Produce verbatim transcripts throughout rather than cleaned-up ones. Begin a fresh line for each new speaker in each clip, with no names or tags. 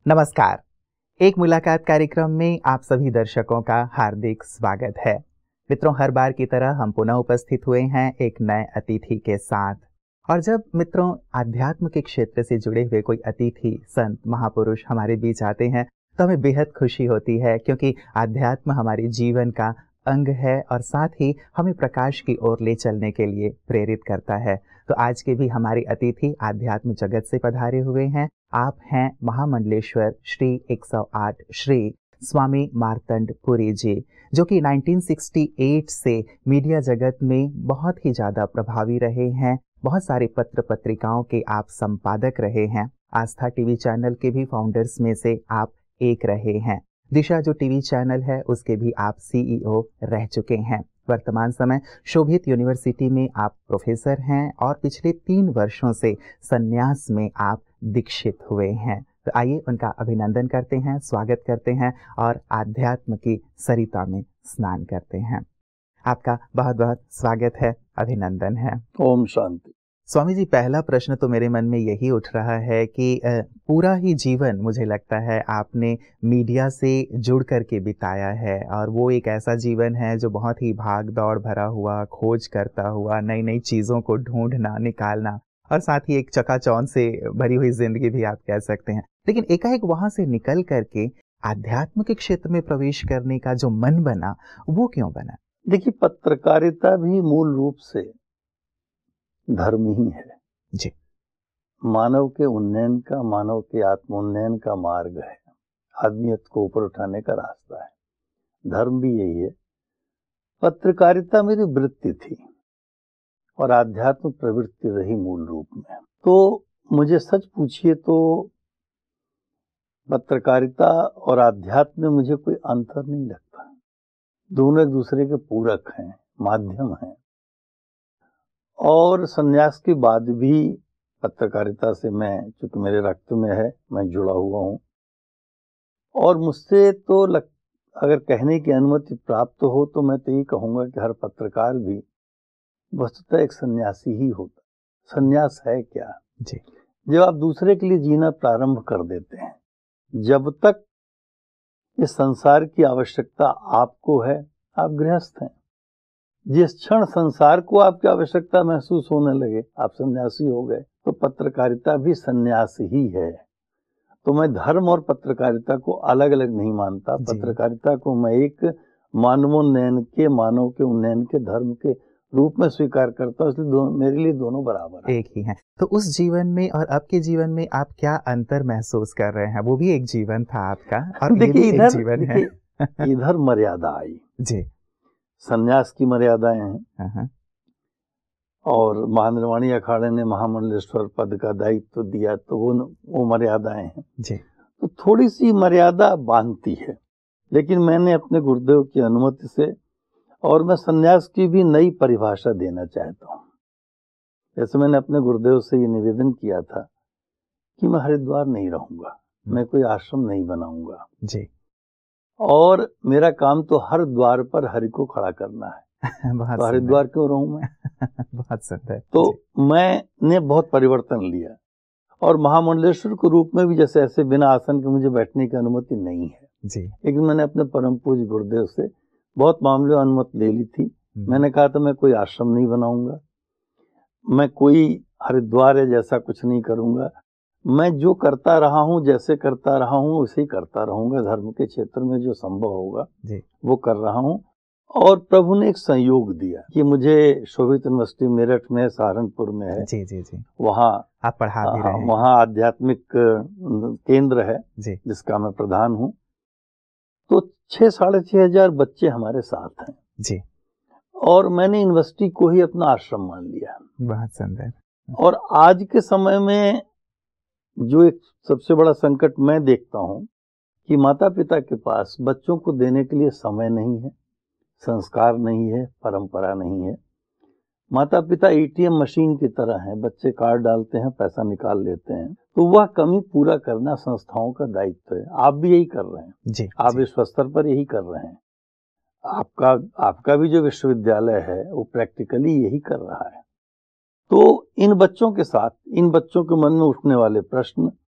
नमस्कार। एक मुलाकात कार्यक्रम में आप सभी दर्शकों का हार्दिक स्वागत है। मित्रों, हर बार की तरह हम पुनः उपस्थित हुए हैं एक नए अतिथि के साथ। और जब मित्रों आध्यात्म के क्षेत्र से जुड़े हुए कोई अतिथि, संत, महापुरुष हमारे बीच आते हैं तो हमें बेहद खुशी होती है, क्योंकि आध्यात्म हमारे जीवन का अंग है और साथ ही हमें प्रकाश की ओर ले चलने के लिए प्रेरित करता है। तो आज के भी हमारे अतिथि आध्यात्म जगत से पधारे हुए हैं। आप हैं महामंडलेश्वर श्री एक सौ आठ श्री स्वामी मार्तंड पुरी जी, जो कि उन्नीस सौ अड़सठ से मीडिया जगत में बहुत ही ज़्यादा प्रभावी रहे हैं। बहुत सारे पत्र पत्रिकाओं के आप संपादक रहे हैं। आस्था टीवी चैनल के भी फाउंडर्स में से आप एक रहे हैं। दिशा जो टीवी चैनल है उसके भी आप सीईओ रह चुके हैं। वर्तमान समय शोभित यूनिवर्सिटी में आप प्रोफेसर हैं और पिछले तीन वर्षों से संन्यास में आप दीक्षित हुए हैं। तो आइए उनका अभिनंदन करते हैं, स्वागत करते हैं और आध्यात्म की सरिता में स्नान करते हैं। आपका बहुत बहुत स्वागत है, अभिनंदन है।
ओम शांति।
स्वामी जी, पहला प्रश्न तो मेरे मन में यही उठ रहा है कि पूरा ही जीवन मुझे लगता है आपने मीडिया से जुड़ करके बिताया है, और वो एक ऐसा जीवन है जो बहुत ही भाग दौड़ भरा हुआ, खोज करता हुआ, नई नई चीज़ों को ढूंढना, निकालना, और साथ ही एक चकाचौंध से भरी हुई जिंदगी भी आप कह सकते हैं। लेकिन एकाएक वहाँ से निकल करके आध्यात्म के क्षेत्र में प्रवेश करने का जो मन बना, वो क्यों बना?
देखिए, पत्रकारिता भी मूल रूप से धर्म ही है
जी।
मानव के उन्नयन का, मानव के आत्मोन्नयन का मार्ग है, आदमियत को ऊपर उठाने का रास्ता है। धर्म भी यही है। पत्रकारिता मेरी वृत्ति थी और आध्यात्म प्रवृत्ति रही मूल रूप में। तो मुझे सच पूछिए तो पत्रकारिता और आध्यात्म में मुझे कोई अंतर नहीं लगता। दोनों एक दूसरे के पूरक हैं, माध्यम हैं। और संन्यास के बाद भी पत्रकारिता से मैं, चूंकि मेरे रक्त में है, मैं जुड़ा हुआ हूँ। और मुझसे तो लग, अगर कहने की अनुमति प्राप्त हो तो मैं तो यही कहूँगा कि हर पत्रकार भी वस्तुतः एक सन्यासी ही होता। सन्यास है क्या?
जी।
जब आप दूसरे के लिए जीना प्रारंभ कर देते हैं, जब तक इस संसार की आवश्यकता आपको है, आप गृहस्थ हैं। जिस क्षण संसार को आपकी आवश्यकता महसूस होने लगे, आप सन्यासी हो गए। तो पत्रकारिता भी सन्यास ही है। तो मैं धर्म और पत्रकारिता को अलग अलग नहीं मानता। पत्रकारिता को मैं एक मानवोन्नयन के, मानव के उन्नयन के धर्म के रूप में स्वीकार करता हूँ। इसलिए मेरे लिए दोनों बराबर हैं,
एक ही हैं। तो उस जीवन में और अब के जीवन में आप क्या अंतर महसूस कर रहे हैं? वो भी एक जीवन था आपका, और ये भी एक जीवन है।
इधर मर्यादा आई
जी।
संन्यास की मर्यादाएं हैं, और महानिर्वाणी अखाड़े ने महामंडलेश्वर पद का दायित्व दिया, तो वो वो मर्यादाएं हैं
जी।
तो थोड़ी सी मर्यादा बांधती है। लेकिन मैंने अपने गुरुदेव की अनुमति से, और मैं संन्यास की भी नई परिभाषा देना चाहता हूँ। जैसे मैंने अपने गुरुदेव से ये निवेदन किया था कि मैं हरिद्वार नहीं रहूंगा, मैं कोई आश्रम नहीं बनाऊंगा
जी।
और मेरा काम तो हर द्वार पर हरि को खड़ा करना है।
बहुत
तो हरिद्वार क्यों रहूं मैं?
बहुत सुंदर।
तो मैंने बहुत परिवर्तन लिया, और महामंडलेश्वर के रूप में भी जैसे ऐसे बिना आसन के मुझे बैठने की अनुमति नहीं है
जी।
लेकिन मैंने अपने परम पूज्य गुरुदेव से बहुत मामले अनुमति ले ली थी। मैंने कहा था मैं कोई आश्रम नहीं बनाऊंगा, मैं कोई हरिद्वार जैसा कुछ नहीं करूंगा, मैं जो करता रहा हूँ, जैसे करता रहा हूँ उसे ही करता रहूंगा। धर्म के क्षेत्र में जो संभव होगा
जी।
वो कर रहा हूँ। और प्रभु ने एक संयोग दिया कि मुझे शोभित यूनिवर्सिटी मेरठ में, सहारनपुर में है,
जी जी जी,
वहाँ
आप पढ़ा भी रहे हैं।
वहाँ आध्यात्मिक केंद्र है जी, जिसका मैं प्रधान हूँ। तो छह साढ़े छह हजार बच्चे हमारे साथ हैं
जी।
और मैंने यूनिवर्सिटी को ही अपना आश्रम मान लिया।
बहुत सुंदर।
और आज के समय में जो एक सबसे बड़ा संकट मैं देखता हूँ कि माता पिता के पास बच्चों को देने के लिए समय नहीं है, संस्कार नहीं है, परंपरा नहीं है। माता पिता एटीएम मशीन की तरह हैं, बच्चे कार्ड डालते हैं, पैसा निकाल लेते हैं। तो वह कमी पूरा करना संस्थाओं का दायित्व है। आप भी यही कर रहे हैं जी, आप जी। इस स्तर पर यही कर रहे हैं। आपका आपका भी जो विश्वविद्यालय है वो प्रैक्टिकली यही कर रहा है। तो इन बच्चों के साथ, इन बच्चों के मन में उठने वाले प्रश्न,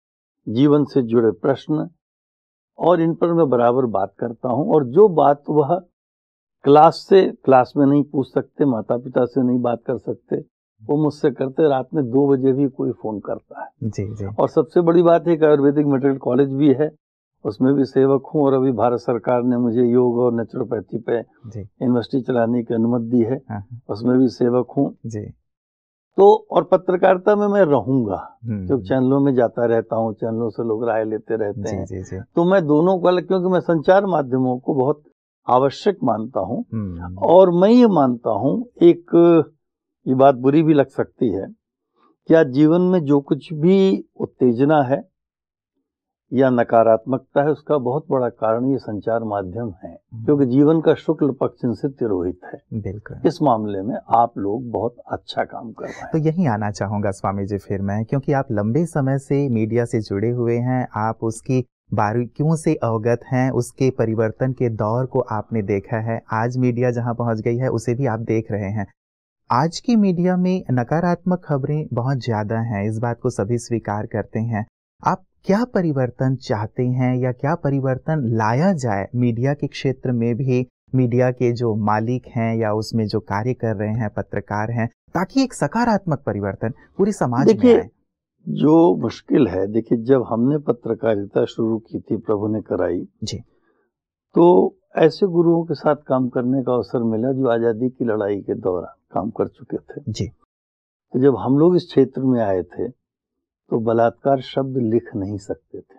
जीवन से जुड़े प्रश्न, और इन पर मैं बराबर बात करता हूं। और जो बात वह क्लास से क्लास में नहीं पूछ सकते, माता पिता से नहीं बात कर सकते, वो मुझसे करते। रात में दो बजे भी कोई फोन करता है।
जी जी।
और सबसे बड़ी बात है कि आयुर्वेदिक मेडिकल कॉलेज भी है, उसमें भी सेवक हूँ। और अभी भारत सरकार ने मुझे योग और नेचुरोपैथी पे यूनिवर्सिटी चलाने की अनुमति दी है, उसमें भी सेवक हूँ जी। तो और पत्रकारिता में मैं रहूंगा, क्योंकि चैनलों में जाता रहता हूँ, चैनलों से लोग राय लेते रहते
जी,
हैं
जी, जी।
तो मैं दोनों को अलग, क्योंकि मैं संचार माध्यमों को बहुत आवश्यक मानता हूँ। और मैं ये मानता हूँ, एक ये बात बुरी भी लग सकती है, क्या जीवन में जो कुछ भी उत्तेजना है या नकारात्मकता है, उसका बहुत बड़ा कारण ये संचार माध्यम है, क्योंकि जीवन का शुक्ल पक्ष इनसे तिरोहित है।
बिल्कुल।
इस मामले में आप लोग बहुत अच्छा काम कर रहे हैं।
तो यही आना चाहूंगा स्वामी जी फिर मैं, क्योंकि आप लंबे समय से मीडिया से जुड़े हुए हैं, आप उसकी बारीकियों से अवगत हैं, उसके परिवर्तन के दौर को आपने देखा है, आज मीडिया जहां पहुंच गई है उसे भी आप देख रहे हैं। आज की मीडिया में नकारात्मक खबरें बहुत ज्यादा हैं, इस बात को सभी स्वीकार करते हैं। आप क्या परिवर्तन चाहते हैं या क्या परिवर्तन लाया जाए मीडिया के क्षेत्र में भी, मीडिया के जो मालिक हैं या उसमें जो कार्य कर रहे हैं पत्रकार हैं, ताकि एक सकारात्मक परिवर्तन पूरे समाज में आए?
जो मुश्किल है, देखिए जब हमने पत्रकारिता शुरू की थी, प्रभु ने कराई
जी, तो
ऐसे गुरुओं के साथ काम करने का अवसर मिला जो आजादी की लड़ाई के दौरान काम कर चुके थे
जी।
तो जब हम लोग इस क्षेत्र में आए थे तो बलात्कार शब्द लिख नहीं सकते थे,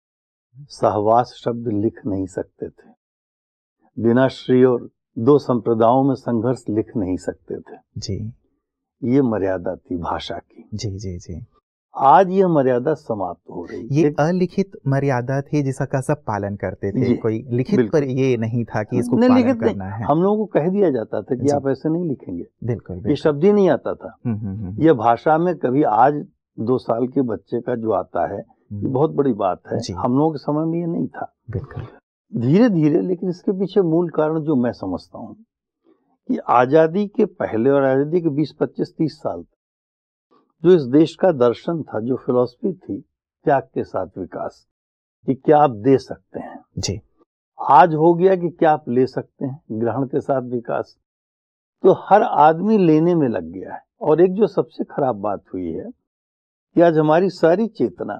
सहवास शब्द लिख नहीं सकते थे, बिना श्री और दो संप्रदायों में संघर्ष लिख नहीं सकते थे
जी।
ये मर्यादा थी भाषा की।
जी जी जी।
आज ये मर्यादा समाप्त हो रही है।
ये अलिखित मर्यादा थी जिसका सब पालन करते थे, कोई लिखित पर ये नहीं था कि इसको पालन करना है।
हम लोगों को कह दिया जाता था कि आप ऐसे नहीं लिखेंगे,
बिल्कुल, बिल्कुल।
ये शब्द ही नहीं आता था। ये भाषा में कभी आज दो साल के बच्चे का जो आता है ये बहुत बड़ी बात है, हम लोगों के समय में ये नहीं था।
बिल्कुल।
धीरे धीरे, लेकिन इसके पीछे मूल कारण जो मैं समझता हूँ कि आजादी के पहले और आजादी के बीस पच्चीस तीस साल जो इस देश का दर्शन था, जो फिलॉसफी थी, त्याग के साथ विकास, कि क्या आप दे सकते हैं
जी, आज
हो गया कि क्या आप ले सकते हैं, ग्रहण के साथ विकास। तो हर आदमी लेने में लग गया है। और एक जो सबसे खराब बात हुई है कि आज हमारी सारी चेतना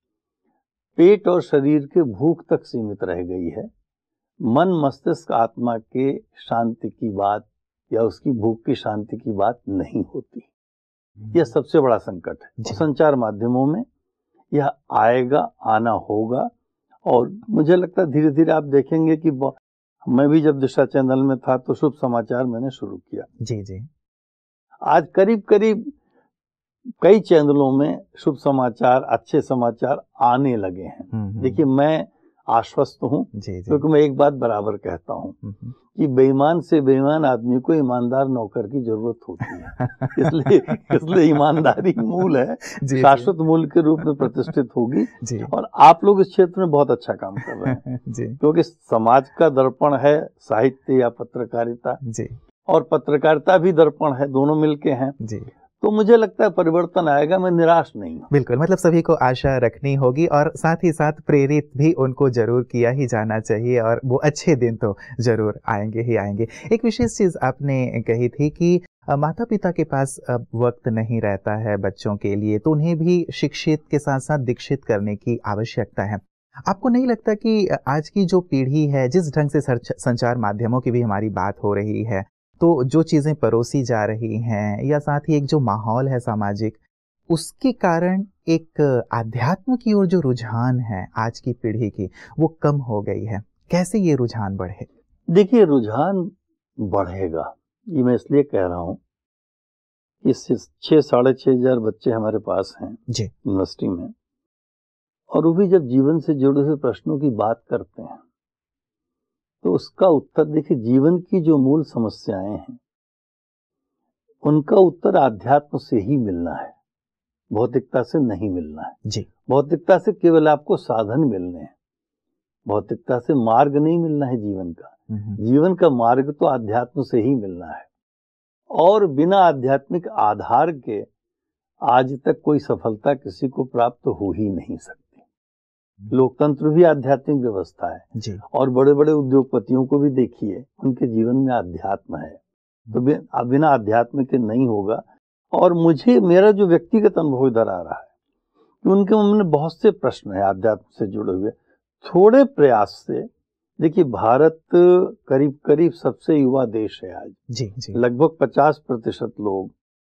पेट और शरीर के भूख तक सीमित रह गई है। मन, मस्तिष्क, आत्मा के शांति की बात या उसकी भूख की शांति की बात नहीं होती। यह सबसे बड़ा संकट है। और संचार माध्यमों में यह आएगा, आना होगा। और मुझे लगता है धीरे धीरे आप देखेंगे कि मैं भी जब दिशा चैनल में था तो शुभ समाचार मैंने शुरू किया।
जी जी।
आज करीब करीब कई चैनलों में शुभ समाचार, अच्छे समाचार आने लगे हैं। देखिए मैं आश्वस्त हूँ, क्योंकि मैं एक बात बराबर कहता हूँ कि बेईमान से बेईमान आदमी को ईमानदार नौकर की जरूरत होती है। इसलिए इसलिए ईमानदारी मूल है, शाश्वत मूल के रूप में प्रतिष्ठित होगी। और आप लोग इस क्षेत्र में बहुत अच्छा काम कर रहे हैं, क्योंकि समाज का दर्पण है साहित्य या पत्रकारिता, और पत्रकारिता भी दर्पण है, दोनों मिलके हैं। तो मुझे लगता है परिवर्तन आएगा, मैं निराश नहीं हूँ।
बिल्कुल, मतलब सभी को आशा रखनी होगी और साथ ही साथ प्रेरित भी उनको जरूर किया ही जाना चाहिए, और वो अच्छे दिन तो जरूर आएंगे ही आएंगे। एक विशेष चीज आपने कही थी कि माता पिता के पास अब वक्त नहीं रहता है बच्चों के लिए, तो उन्हें भी शिक्षित के साथ साथ दीक्षित करने की आवश्यकता है। आपको नहीं लगता कि आज की जो पीढ़ी है, जिस ढंग से संचार माध्यमों की भी हमारी बात हो रही है, तो जो चीजें परोसी जा रही हैं या साथ ही एक जो माहौल है सामाजिक, उसके कारण एक आध्यात्म की ओर जो रुझान है आज की पीढ़ी की, वो कम हो गई है। कैसे ये रुझान बढ़े?
देखिए रुझान बढ़ेगा ये मैं इसलिए कह रहा हूँ, इस छह साढ़े छह हजार बच्चे हमारे पास हैं
जी
यूनिवर्सिटी में, और वो भी जब जीवन से जुड़े हुए प्रश्नों की बात करते हैं तो उसका उत्तर, देखिए जीवन की जो मूल समस्याएं हैं उनका उत्तर आध्यात्म से ही मिलना है, भौतिकता से नहीं मिलना है।
जी,
भौतिकता से केवल आपको साधन मिलने हैं, भौतिकता से मार्ग नहीं मिलना है जीवन का। जीवन का मार्ग तो आध्यात्म से ही मिलना है, और बिना आध्यात्मिक आधार के आज तक कोई सफलता किसी को प्राप्त हो ही नहीं सकती। लोकतंत्र भी आध्यात्मिक व्यवस्था है
जी।
और बड़े बड़े उद्योगपतियों को भी देखिए, उनके जीवन में अध्यात्म है, तो बिना अध्यात्म के नहीं होगा। और मुझे मेरा जो व्यक्तिगत अनुभव इधर आ रहा है कि उनके मन में बहुत से प्रश्न है आध्यात्म से जुड़े हुए। थोड़े प्रयास से देखिए, भारत करीब करीब सबसे युवा देश है आज।
जी जी।
लगभग पचास प्रतिशत लोग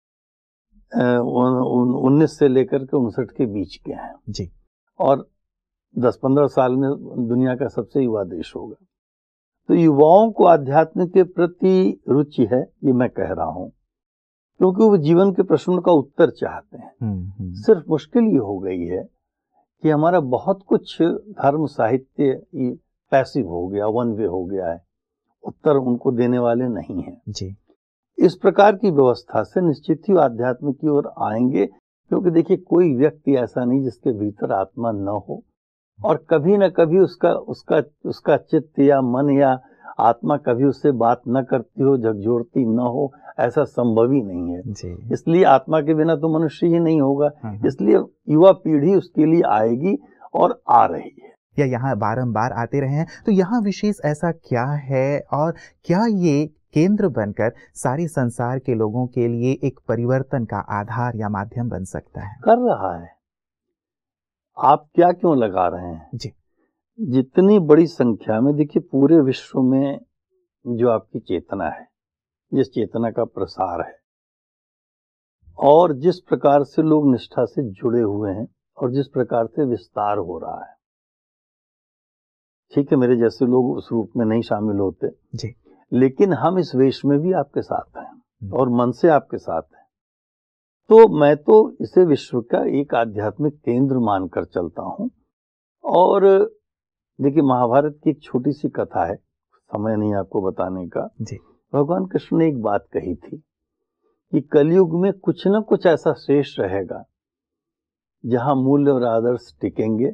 उन्नीस से लेकर के उनसठ के बीच के हैं
जी। और
दस पंद्रह साल में दुनिया का सबसे युवा देश होगा। तो युवाओं को आध्यात्म के प्रति रुचि है, ये मैं कह रहा हूं, क्योंकि वो जीवन के प्रश्नों का उत्तर चाहते हैं। सिर्फ मुश्किल ये हो गई है कि हमारा बहुत कुछ धर्म साहित्य पैसिव हो गया, वन वे हो गया है, उत्तर उनको देने वाले नहीं हैं
जी।
इस प्रकार की व्यवस्था से निश्चित ही आध्यात्म की ओर आएंगे, क्योंकि देखिए कोई व्यक्ति ऐसा नहीं जिसके भीतर आत्मा न हो, और कभी न कभी उसका उसका उसका चित्त या मन या आत्मा कभी उससे बात न करती हो, झकझोरती न हो, ऐसा संभव ही नहीं है
जी।
इसलिए आत्मा के बिना तो मनुष्य ही नहीं होगा। इसलिए युवा पीढ़ी उसके लिए आएगी और आ रही है,
या यहाँ बारंबार आते रहे हैं। तो यहाँ विशेष ऐसा क्या है, और क्या ये केंद्र बनकर सारे संसार के लोगों के लिए एक परिवर्तन का आधार या माध्यम बन सकता है?
कर रहा है। आप क्या क्यों लगा रहे हैं
जी।
जितनी बड़ी संख्या में, देखिए पूरे विश्व में जो आपकी चेतना है, जिस चेतना का प्रसार है और जिस प्रकार से लोग निष्ठा से जुड़े हुए हैं और जिस प्रकार से विस्तार हो रहा है, ठीक है मेरे जैसे लोग उस रूप में नहीं शामिल होते
जी,
लेकिन हम इस वेश में भी आपके साथ हैं और मन से आपके साथ हैं। तो मैं तो इसे विश्व का एक आध्यात्मिक केंद्र मानकर चलता हूं। और देखिए महाभारत की एक छोटी सी कथा है, समय नहीं आपको बताने का
जी।
भगवान कृष्ण ने एक बात कही थी कि कलयुग में कुछ न कुछ ऐसा शेष रहेगा जहां मूल्य और आदर्श टिकेंगे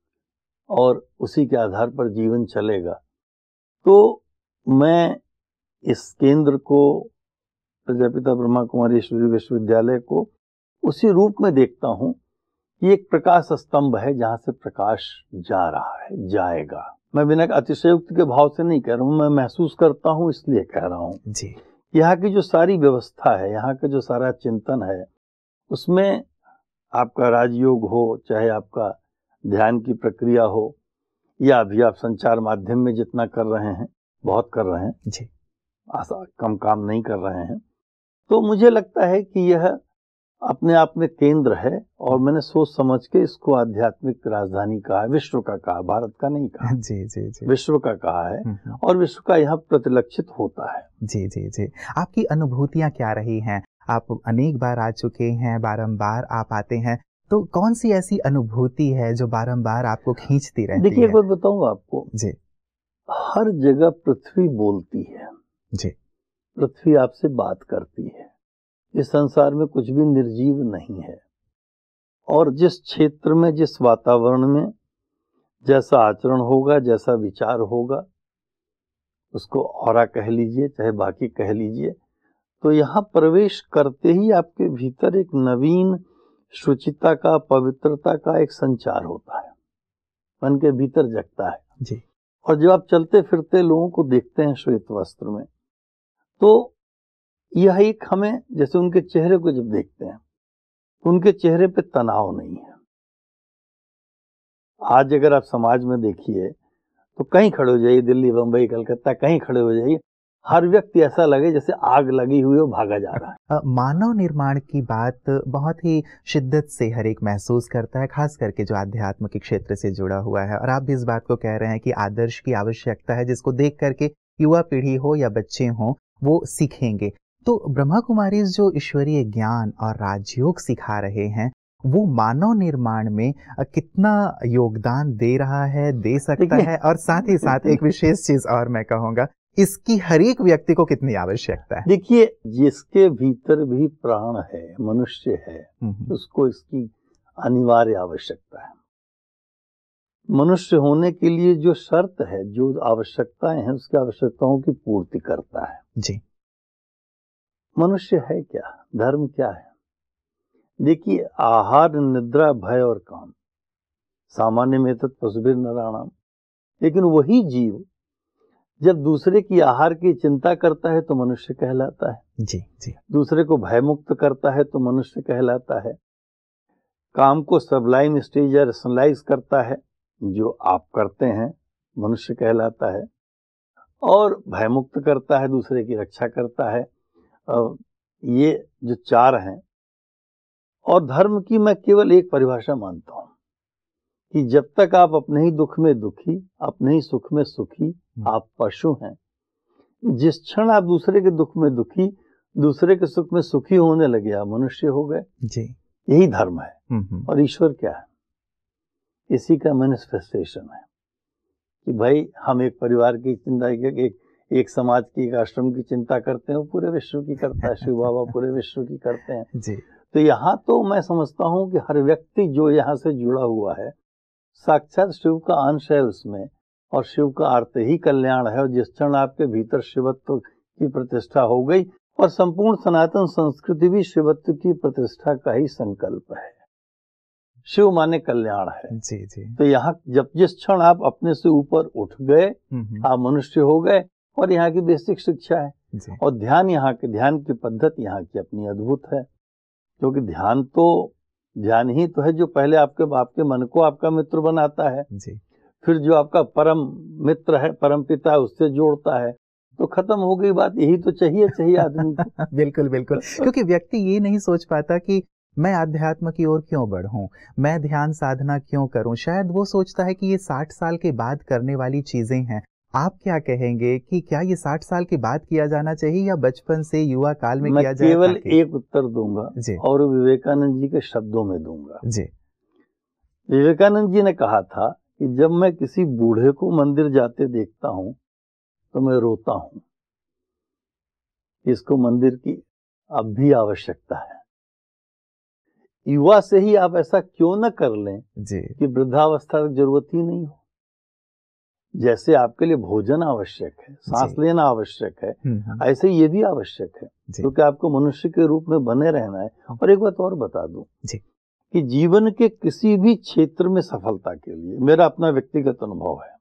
और उसी के आधार पर जीवन चलेगा। तो मैं इस केंद्र को, प्रजापिता ब्रह्मा कुमारी विश्वविद्यालय को उसी रूप में देखता हूं कि एक प्रकाश स्तंभ है जहां से प्रकाश जा रहा है, जाएगा। मैं बिना अतिशयोक्ति के भाव से नहीं कह रहा हूं, मैं महसूस करता हूं इसलिए कह रहा हूं
जी।
यहाँ की जो सारी व्यवस्था है, यहाँ का जो सारा चिंतन है, उसमें आपका राजयोग हो, चाहे आपका ध्यान की प्रक्रिया हो, या अभी आप संचार माध्यम में जितना कर रहे हैं, बहुत कर रहे हैं
जी,
आशा कम काम नहीं कर रहे हैं, तो मुझे लगता है कि यह अपने आप में केंद्र है और मैंने सोच समझ के इसको आध्यात्मिक राजधानी कहा है। विश्व का कहा, भारत का नहीं कहा।
जी जी जी।
विश्व का कहा है और विश्व का यहाँ प्रतिलक्षित होता है।
जी जी जी। आपकी अनुभूतियां क्या रही हैं? आप अनेक बार आ चुके हैं, बारंबार आप आते हैं, तो कौन सी ऐसी अनुभूति है जो बारंबार आपको खींचती रहती है?
देखिए एक बात बताऊं आपको
जी।
हर जगह पृथ्वी बोलती है
जी।
पृथ्वी आपसे बात करती है। इस संसार में कुछ भी निर्जीव नहीं है और जिस क्षेत्र में, जिस वातावरण में जैसा आचरण होगा, जैसा विचार होगा, उसको औरा कह लीजिए चाहे बाकी कह लीजिए, तो यहाँ प्रवेश करते ही आपके भीतर एक नवीन शुचिता का, पवित्रता का एक संचार होता है, मन के भीतर जगता है
जी।
और जब आप चलते फिरते लोगों को देखते हैं श्वेत वस्त्र में, तो यह एक हमें, जैसे उनके चेहरे को जब देखते हैं तो उनके चेहरे पे तनाव नहीं है। आज अगर आप समाज में देखिए तो कहीं खड़े हो जाइए, दिल्ली, बंबई, कलकत्ता, कहीं खड़े हो जाइए, हर व्यक्ति ऐसा लगे जैसे आग लगी हुई हो, भागा जा रहा है।
मानव निर्माण की बात बहुत ही शिद्दत से हर एक महसूस करता है, खास करके जो आध्यात्म के क्षेत्र से जुड़ा हुआ है। और आप भी इस बात को कह रहे हैं कि आदर्श की आवश्यकता है, जिसको देख करके युवा पीढ़ी हो या बच्चे हों वो सीखेंगे। तो ब्रह्मा कुमारीज जो ईश्वरीय ज्ञान और राजयोग सिखा रहे हैं, वो मानव निर्माण में कितना योगदान दे रहा है, दे सकता है, और साथ ही साथ एक विशेष चीज और मैं कहूँगा, इसकी हर एक व्यक्ति को कितनी आवश्यकता है?
देखिए जिसके भीतर भी प्राण है, मनुष्य है, उसको इसकी अनिवार्य आवश्यकता है। मनुष्य होने के लिए जो शर्त है, जो आवश्यकताएं हैं, उसकी आवश्यकताओं की पूर्ति करता है
जी।
मनुष्य है क्या, धर्म क्या है? देखिए आहार, निद्रा, भय और काम, सामान्य में तत् पशुभिर नराणाम। लेकिन वही जीव जब दूसरे की आहार की चिंता करता है तो मनुष्य कहलाता है।
जी जी।
दूसरे को भयमुक्त करता है तो मनुष्य कहलाता है। काम को सबलाइम स्टेज या रैशनलाइज करता है, जो आप करते हैं, मनुष्य कहलाता है। और भयमुक्त करता है, दूसरे की रक्षा करता है। ये जो चार हैं। और धर्म की मैं केवल एक परिभाषा मानता हूं कि जब तक आप अपने ही दुख में दुखी, अपने ही सुख में सुखी, आप पशु हैं। जिस क्षण आप दूसरे के दुख में दुखी, दूसरे के सुख में सुखी होने लगे, आप मनुष्य हो गए। जी, यही धर्म है। और ईश्वर क्या है? इसी का मैनिफेस्टेशन है कि भाई हम एक परिवार की चिंता, एक एक समाज की, एक आश्रम की चिंता करते हैं, वो पूरे विश्व की करता है। शिव बाबा पूरे विश्व की करते हैं जी। तो यहाँ तो मैं समझता हूँ कि हर व्यक्ति जो यहाँ से जुड़ा हुआ है, साक्षात शिव का अंश है उसमें, और शिव का अर्थ ही कल्याण है। और जिस क्षण आपके भीतर शिवत्व की प्रतिष्ठा हो गई, और संपूर्ण सनातन संस्कृति भी शिवत्व की प्रतिष्ठा का ही संकल्प है। शिव माने कल्याण है जी जी। तो यहाँ जब जिस क्षण आप अपने से ऊपर उठ गए, आप मनुष्य हो गए। और यहाँ की बेसिक शिक्षा है जी। और ध्यान, यहाँ के ध्यान की पद्धति यहाँ की अपनी अद्भुत है। क्योंकि ध्यान तो ध्यान ही तो है जो पहले आपके आपके मन को आपका मित्र बनाता है जी। फिर जो आपका परम मित्र है, परम पिता है, उससे जोड़ता है, तो खत्म हो गई बात। यही तो चाहिए चाहिए आदमी को।
बिल्कुल बिल्कुल। क्योंकि व्यक्ति ये नहीं सोच पाता कि मैं आध्यात्म की ओर क्यों बढ़ूं, मैं ध्यान साधना क्यों करूं। शायद वो सोचता है कि ये साठ साल के बाद करने वाली चीजें हैं। आप क्या कहेंगे कि क्या ये साठ साल के बाद किया जाना चाहिए या बचपन से, युवा काल में किया जाए?
मैं केवल एक उत्तर दूंगा जी। और विवेकानंद जी के शब्दों में दूंगा जी। विवेकानंद जी ने कहा था कि जब मैं किसी बूढ़े को मंदिर जाते देखता हूं तो मैं रोता हूं। इसको मंदिर की अब भी आवश्यकता है। युवा से ही आप ऐसा क्यों न कर लें जी कि वृद्धावस्था तक जरूरत ही नहीं हो। जैसे आपके लिए भोजन आवश्यक है, सांस लेना आवश्यक है, ऐसे ये भी आवश्यक है, क्योंकि तो आपको मनुष्य के रूप में बने रहना है। और एक बात और बता दूं जी कि जीवन के किसी भी क्षेत्र में सफलता के लिए, मेरा अपना व्यक्तिगत अनुभव है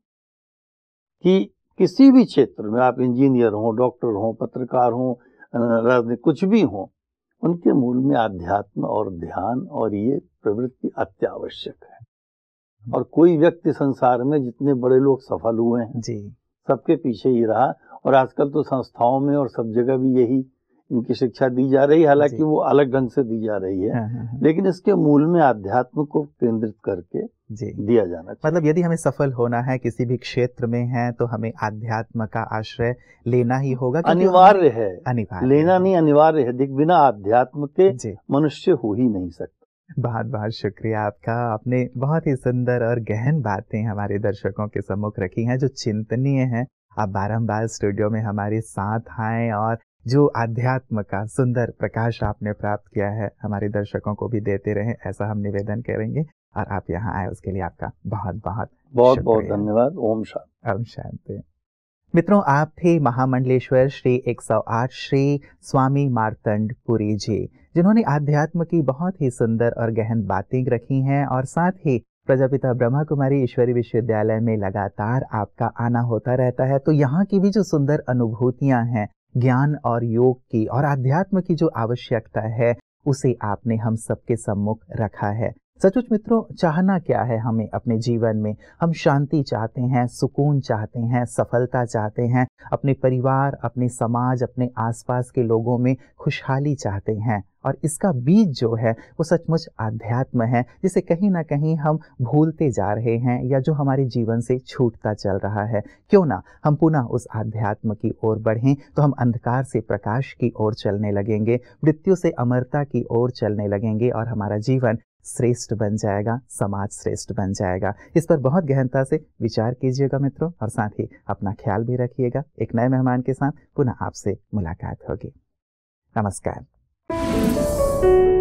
कि किसी भी क्षेत्र में आप इंजीनियर हो, डॉक्टर हो, पत्रकार हो, राजनीति, कुछ भी हो, उनके मूल में आध्यात्म और ध्यान और ये प्रवृत्ति अत्यावश्यक है। और कोई व्यक्ति संसार में, जितने बड़े लोग सफल हुए हैं जी, सबके पीछे ही रहा। और आजकल तो संस्थाओं में और सब जगह भी यही इनकी शिक्षा दी जा रही है, हालांकि वो अलग ढंग से दी जा रही है। हाँ, हाँ, हाँ। लेकिन इसके मूल में आध्यात्म को केंद्रित करके जी दिया जाना चाहिए।
मतलब यदि हमें सफल होना है किसी भी क्षेत्र में है तो हमें आध्यात्म का आश्रय लेना ही होगा।
अनिवार्य है,
अनिवार्य
लेना नहीं, अनिवार्य है। देख, बिना आध्यात्म के मनुष्य हो ही नहीं सकता।
बहुत बहुत शुक्रिया आपका। आपने बहुत ही सुंदर और गहन बातें हमारे दर्शकों के सम्मुख रखी हैं जो चिंतनीय हैं। आप बारंबार स्टूडियो में हमारे साथ आए और जो आध्यात्म का सुंदर प्रकाश आपने प्राप्त किया है, हमारे दर्शकों को भी देते रहें, ऐसा हम निवेदन करेंगे। और आप यहाँ आए उसके लिए आपका बहुत बहुत
बहुत बहुत धन्यवाद। ओम शांति।
ओम शांति। मित्रों, आप थे महामंडलेश्वर श्री एक सौ आठ श्री स्वामी मार्तंड पुरी जी, जिन्होंने आध्यात्म की बहुत ही सुंदर और गहन बातें रखी हैं। और साथ ही प्रजापिता ब्रह्मा कुमारी ईश्वरीय विश्वविद्यालय में लगातार आपका आना होता रहता है, तो यहाँ की भी जो सुंदर अनुभूतियां हैं, ज्ञान और योग की और आध्यात्म की जो आवश्यकता है, उसे आपने हम सबके सम्मुख रखा है। सचमुच मित्रों, चाहना क्या है हमें अपने जीवन में? हम शांति चाहते हैं, सुकून चाहते हैं, सफलता चाहते हैं, अपने परिवार, अपने समाज, अपने आसपास के लोगों में खुशहाली चाहते हैं। और इसका बीज जो है वो सचमुच आध्यात्म है, जिसे कहीं ना कहीं हम भूलते जा रहे हैं या जो हमारे जीवन से छूटता चल रहा है। क्यों ना हम पुनः उस आध्यात्म की ओर बढ़ें, तो हम अंधकार से प्रकाश की ओर चलने लगेंगे, मृत्यु से अमरता की ओर चलने लगेंगे और हमारा जीवन श्रेष्ठ बन जाएगा, समाज श्रेष्ठ बन जाएगा। इस पर बहुत गहनता से विचार कीजिएगा मित्रों, और साथ ही अपना ख्याल भी रखिएगा। एक नए मेहमान के साथ पुनः आपसे मुलाकात होगी। नमस्कार।